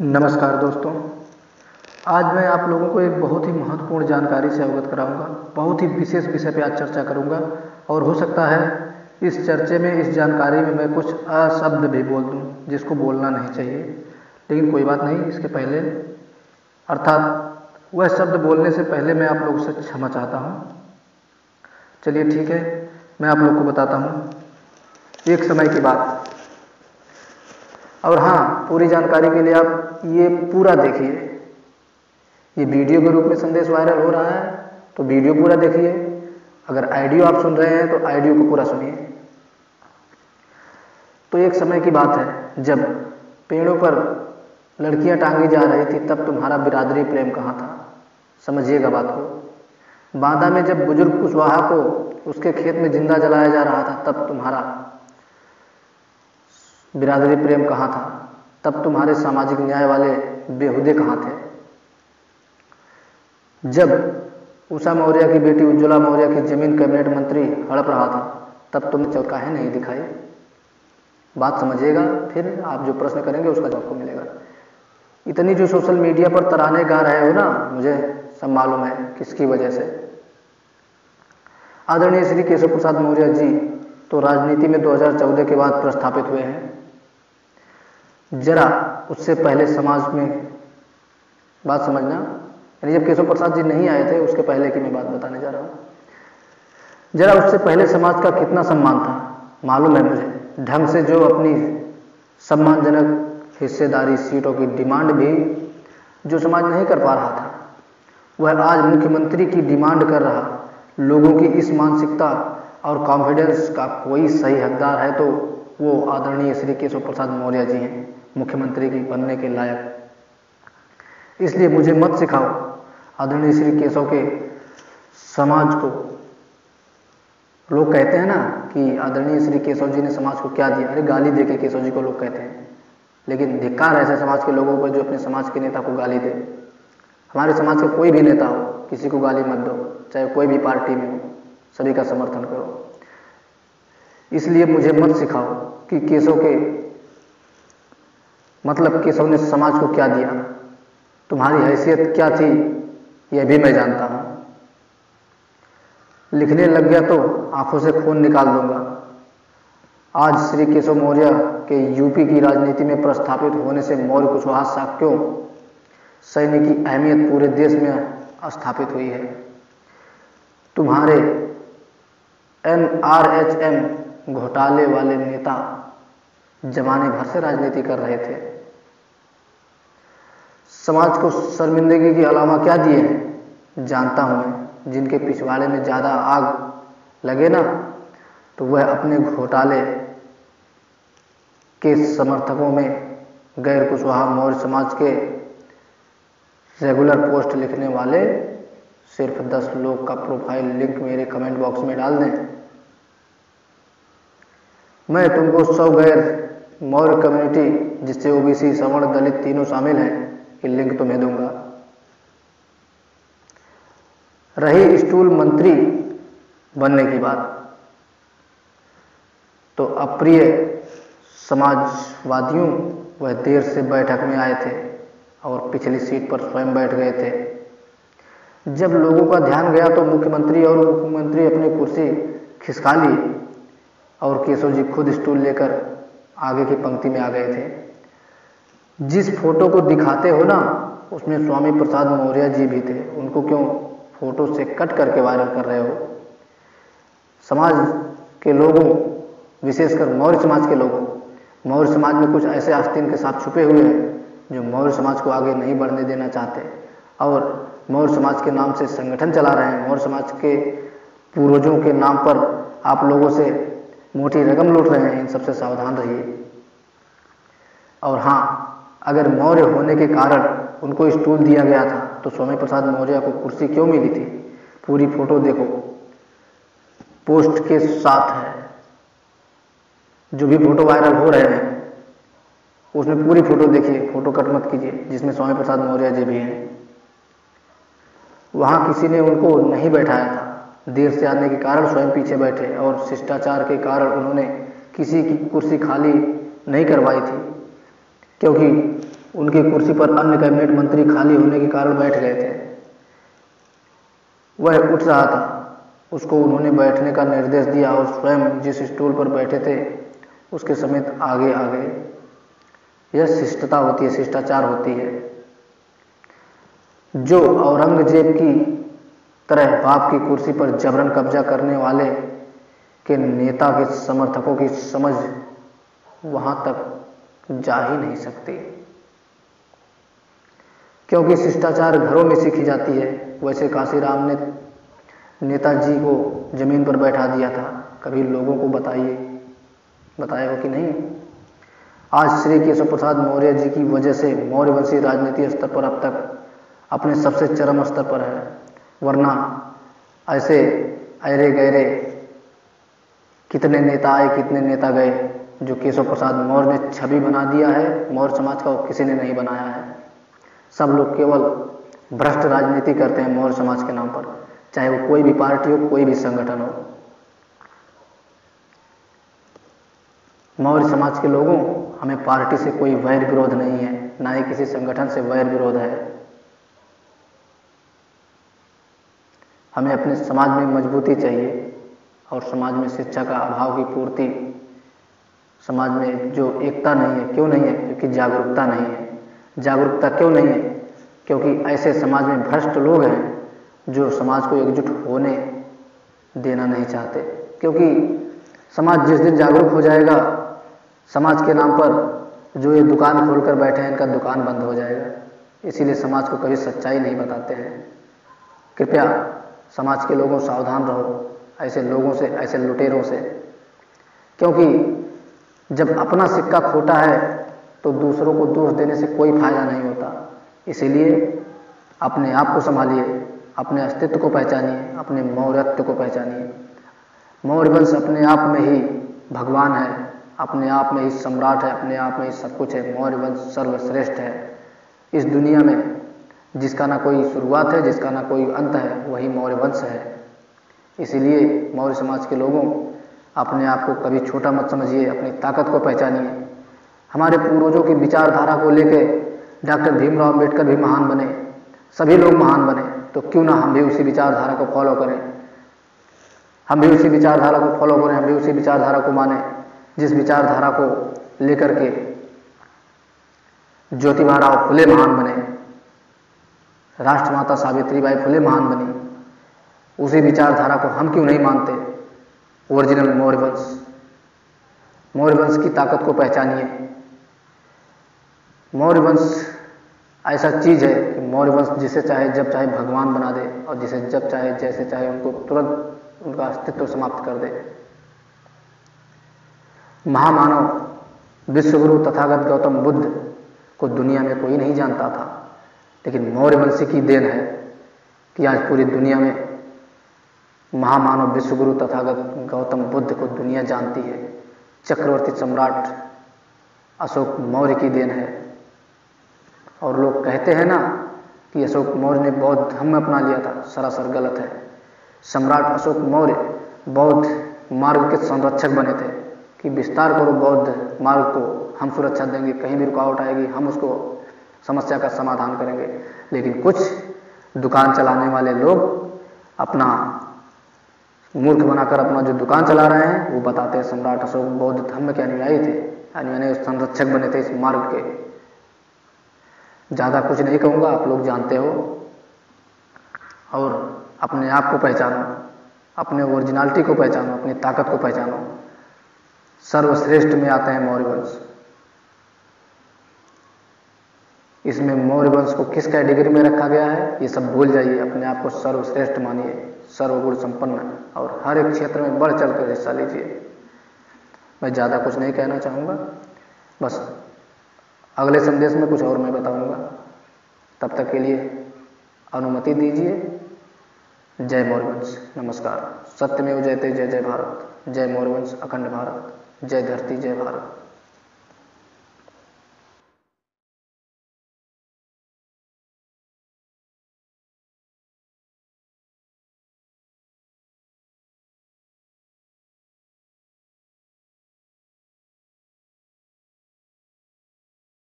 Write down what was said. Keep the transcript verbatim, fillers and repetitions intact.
नमस्कार दोस्तों, आज मैं आप लोगों को एक बहुत ही महत्वपूर्ण जानकारी से अवगत कराऊंगा। बहुत ही विशेष विषय पे आज चर्चा करूंगा और हो सकता है इस चर्चे में, इस जानकारी में मैं कुछ अशब्द भी बोल दूं जिसको बोलना नहीं चाहिए, लेकिन कोई बात नहीं। इसके पहले अर्थात वह शब्द बोलने से पहले मैं आप लोगों से क्षमा चाहता हूँ। चलिए ठीक है, मैं आप लोग को बताता हूँ एक समय की बात। और हाँ, पूरी जानकारी के लिए आप ये पूरा देखिए। ये वीडियो के रूप में संदेश वायरल हो रहा है तो वीडियो पूरा देखिए। अगर ऑडियो आप सुन रहे हैं तो ऑडियो को पूरा सुनिए। तो एक समय की बात है जब पेड़ों पर लड़कियां टांगी जा रही थी, तब तुम्हारा बिरादरी प्रेम कहाँ था। समझिएगा बात को। बांदा में जब बुजुर्ग कुशवाहा को उसके खेत में जिंदा जलाया जा रहा था, तब तुम्हारा बिरादरी प्रेम कहाँ था। तब तुम्हारे सामाजिक न्याय वाले बेहुदे कहाँ थे। जब उषा मौर्य की बेटी उज्ज्वला मौर्य की जमीन कैबिनेट मंत्री हड़प रहा था, तब तुमने चौकाहे नहीं दिखाई। बात समझिएगा, फिर आप जो प्रश्न करेंगे उसका जवाब आपको मिलेगा। इतनी जो सोशल मीडिया पर तराने गा रहे हो ना, मुझे सब मालूम है किसकी वजह से। आदरणीय श्री केशव प्रसाद मौर्य जी तो राजनीति में दो हज़ार चौदह के बाद प्रस्थापित हुए हैं। जरा उससे पहले समाज में, बात समझना, यानी जब केशव प्रसाद जी नहीं आए थे उसके पहले की मैं बात बताने जा रहा हूं। जरा उससे पहले समाज का कितना सम्मान था मालूम है मुझे। ढंग से जो अपनी सम्मानजनक हिस्सेदारी सीटों की डिमांड भी जो समाज नहीं कर पा रहा था, वह आज मुख्यमंत्री की डिमांड कर रहा। लोगों की इस मानसिकता और कॉन्फिडेंस का कोई सही हकदार है तो वो आदरणीय श्री केशव प्रसाद मौर्य जी हैं, मुख्यमंत्री की बनने के लायक। इसलिए मुझे मत सिखाओ आदरणीय श्री केशव के समाज को। लोग कहते हैं ना कि आदरणीय श्री केशव जी ने समाज को क्या दिया। अरे गाली दे के केशव जी को लोग कहते हैं, लेकिन धिक्कार ऐसे समाज के लोगों पर जो अपने समाज के नेता को गाली दे। हमारे समाज का कोई भी नेता हो, किसी को गाली मत दो, चाहे कोई भी पार्टी में हो, सभी का समर्थन करो। इसलिए मुझे मत सिखाओ कि केशव के मतलब केशव ने समाज को क्या दिया। तुम्हारी हैसियत क्या थी यह भी मैं जानता हूं। लिखने लग गया तो आंखों से खून निकाल दूंगा। आज श्री केशव मौर्य के यूपी की राजनीति में प्रस्थापित होने से मौर्य कुशवाहा शाक्यों सैन्य की अहमियत पूरे देश में स्थापित हुई है। तुम्हारे एन आर एच एम घोटाले वाले नेता जमाने भर से राजनीति कर रहे थे। समाज को शर्मिंदगी के अलावा क्या दिए हैं जानता हूं मैं। जिनके पिछवाड़े में ज्यादा आग लगे ना, तो वह अपने घोटाले के समर्थकों में गैर कुशवाहा मौर्य समाज के रेगुलर पोस्ट लिखने वाले सिर्फ दस लोग का प्रोफाइल लिंक मेरे कमेंट बॉक्स में डाल दें। मैं तुमको सौ गैर मौर्य कम्युनिटी, जिससे ओबीसी, सवर्ण, दलित तीनों शामिल हैं, कि लिंक तुम्हें दूंगा। रही स्टूल मंत्री बनने की बात, तो अप्रिय समाजवादियों वह देर से बैठक में आए थे और पिछली सीट पर स्वयं बैठ गए थे। जब लोगों का ध्यान गया तो मुख्यमंत्री और मुख्यमंत्री अपनी कुर्सी खिसका लिए और केशव जी खुद स्टूल लेकर आगे की पंक्ति में आ गए थे। जिस फोटो को दिखाते हो ना, उसमें स्वामी प्रसाद मौर्य जी भी थे। उनको क्यों फोटो से कट करके वायरल कर रहे हो। समाज के लोगों, विशेषकर मौर्य समाज के लोगों, मौर्य समाज में कुछ ऐसे आस्तीन के साथ छुपे हुए हैं जो मौर्य समाज को आगे नहीं बढ़ने देना चाहते और मौर्य समाज के नाम से संगठन चला रहे हैं। मौर्य समाज के पूर्वजों के नाम पर आप लोगों से मोटी रकम लूट रहे हैं। इन सबसे सावधान रहिए। और हाँ, अगर मौर्य होने के कारण उनको स्टूल दिया गया था तो स्वामी प्रसाद मौर्य को कुर्सी क्यों मिली थी। पूरी फोटो देखो, पोस्ट के साथ है। जो भी फोटो वायरल हो रहे हैं उसमें पूरी फोटो देखिए, फोटो कट मत कीजिए, जिसमें स्वामी प्रसाद मौर्य जी भी हैं। वहां किसी ने उनको नहीं बैठाया था। देर से आने के कारण स्वयं पीछे बैठे और शिष्टाचार के कारण उन्होंने किसी की कुर्सी खाली नहीं करवाई थी, क्योंकि उनकी कुर्सी पर अन्य कैबिनेट मंत्री खाली होने के कारण बैठ गए थे। वह उठ रहा था, उसको उन्होंने बैठने का निर्देश दिया और स्वयं जिस स्टूल पर बैठे थे उसके समेत आगे आ गए। यह शिष्टता होती है, शिष्टाचार होती है। जो औरंगजेब की तरह बाप की कुर्सी पर जबरन कब्जा करने वाले के नेता के समर्थकों की समझ वहां तक जा ही नहीं सकती, क्योंकि शिष्टाचार घरों में सीखी जाती है। वैसे काशीराम ने नेताजी को जमीन पर बैठा दिया था, कभी लोगों को बताइए बताया हो कि नहीं। आज श्री केशव प्रसाद मौर्य जी की वजह से मौर्य वंशी राजनीति स्तर पर अब तक अपने सबसे चरम स्तर पर है, वरना ऐसे अरे गहरे कितने नेता आए, कितने नेता गए। जो केशव प्रसाद मौर्य ने छवि बना दिया है मौर्य समाज का, वो किसी ने नहीं बनाया है। सब लोग केवल भ्रष्ट राजनीति करते हैं मौर्य समाज के नाम पर, चाहे वो कोई भी पार्टी हो, कोई भी संगठन हो। मौर्य समाज के लोगों, हमें पार्टी से कोई वैर विरोध नहीं है, ना ही किसी संगठन से वैर विरोध है। हमें अपने समाज में मजबूती चाहिए और समाज में शिक्षा का अभाव की पूर्ति, समाज में जो एकता नहीं है, क्यों नहीं है? क्योंकि जागरूकता नहीं है। जागरूकता क्यों नहीं है? क्योंकि ऐसे समाज में भ्रष्ट लोग हैं जो समाज को एकजुट होने देना नहीं चाहते। क्योंकि समाज जिस दिन जागरूक हो जाएगा, समाज के नाम पर जो ये दुकान खोलकर बैठे हैं, इनका दुकान बंद हो जाएगा। इसीलिए समाज को कभी सच्चाई नहीं बताते हैं। कृपया समाज के लोगों सावधान रहो ऐसे लोगों से, ऐसे लुटेरों से, क्योंकि जब अपना सिक्का खोटा है तो दूसरों को दोष देने से कोई फायदा नहीं होता। इसीलिए अपने आप को संभालिए, अपने अस्तित्व को पहचानिए, अपने मौर्यत्व को पहचानिए। मौर्य वंश अपने आप में ही भगवान है, अपने आप में ही सम्राट है, अपने आप में ही सब कुछ है। मौर्य वंश सर्वश्रेष्ठ है इस दुनिया में। जिसका ना कोई शुरुआत है, जिसका ना कोई अंत है, वही मौर्य वंश है। इसीलिए मौर्य समाज के लोगों, अपने आप को कभी छोटा मत समझिए, अपनी ताकत को पहचानिए। हमारे पूर्वजों की विचारधारा को लेकर डॉक्टर भीमराव अम्बेडकर भी महान बने, सभी लोग महान बने, तो क्यों ना हम भी उसी विचारधारा को फॉलो करें, हम भी उसी विचारधारा को फॉलो करें, हम भी उसी विचारधारा को माने जिस विचारधारा को लेकर के ज्योतिबा फुले महान बने, राष्ट्रमाता सावित्रीबाई फुले महान बनी। उसी विचारधारा को हम क्यों नहीं मानते? ओरिजिनल मौर्य वंश, मौर्य वंश की ताकत को पहचानिए। मौर्य वंश ऐसा चीज है कि मौर्य वंश जिसे चाहे जब चाहे भगवान बना दे और जिसे जब चाहे जैसे चाहे उनको तुरंत उनका अस्तित्व समाप्त कर दे। महामानव विश्वगुरु तथागत गौतम बुद्ध को दुनिया में कोई नहीं जानता था, लेकिन मौर्य वंश की देन है कि आज पूरी दुनिया में महामानव विश्वगुरु तथागत गौतम बुद्ध को दुनिया जानती है। चक्रवर्ती सम्राट अशोक मौर्य की देन है। और लोग कहते हैं ना कि अशोक मौर्य ने बौद्ध धर्म अपना लिया था, सरासर गलत है। सम्राट अशोक मौर्य बौद्ध मार्ग के संरक्षक बने थे कि विस्तार करो बौद्ध मार्ग को, हम सुरक्षा देंगे, कहीं भी रुकावट आएगी हम उसको समस्या का समाधान करेंगे। लेकिन कुछ दुकान चलाने वाले लोग अपना मूर्ख बनाकर अपना जो दुकान चला रहे हैं वो बताते हैं सम्राट अशोक बौद्ध धर्म के अनुयायी थे, अनुयायी संरक्षक बने थे इस मार्ग के। ज़्यादा कुछ नहीं कहूँगा, आप लोग जानते हो। और अपने आप को पहचानो, अपने ओरिजिनलिटी को पहचानो, अपनी ताकत को पहचानो। सर्वश्रेष्ठ में आते हैं मौर्य वंश। इसमें मौर्य वंश को किस कैटेगरी में रखा गया है ये सब भूल जाइए, अपने आप को सर्वश्रेष्ठ मानिए, सर्वगुण संपन्न, और हर एक क्षेत्र में बढ़ चढ़ कर हिस्सा लीजिए। मैं ज़्यादा कुछ नहीं कहना चाहूँगा, बस अगले संदेश में कुछ और मैं बताऊँगा। तब तक के लिए अनुमति दीजिए। जय मौर्य वंश, नमस्कार। सत्यमेव जयते, जय जय भारत, जय मौर्य वंश, अखंड भारत, जय धरती, जय भारत।